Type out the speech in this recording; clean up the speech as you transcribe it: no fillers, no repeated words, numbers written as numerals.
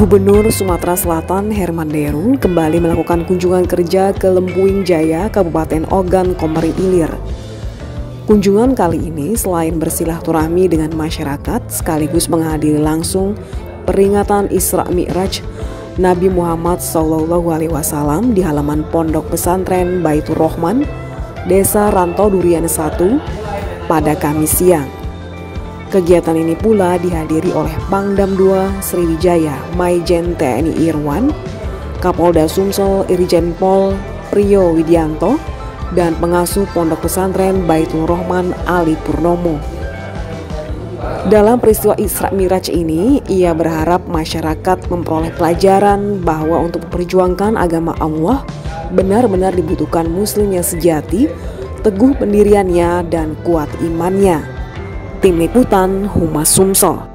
Gubernur Sumatera Selatan Herman Deru kembali melakukan kunjungan kerja ke Lempuing Jaya, Kabupaten Ogan Komering Ilir. Kunjungan kali ini selain bersilaturahmi dengan masyarakat sekaligus menghadiri langsung peringatan Isra Mi'raj Nabi Muhammad SAW di halaman Pondok Pesantren Baitur Rahman, Desa Rantau Durian 1 pada Kamis siang. Kegiatan ini pula dihadiri oleh Pangdam II Sriwijaya Maijen TNI Irwan, Kapolda Sumsel Irjen Pol Priyo Widianto, dan pengasuh Pondok Pesantren Baitur Rahman Ali Purnomo. Dalam peristiwa Isra Mi'raj ini, ia berharap masyarakat memperoleh pelajaran bahwa untuk memperjuangkan agama Allah benar-benar dibutuhkan muslim yang sejati, teguh pendiriannya dan kuat imannya. Tim Liputan Humas Sumsel.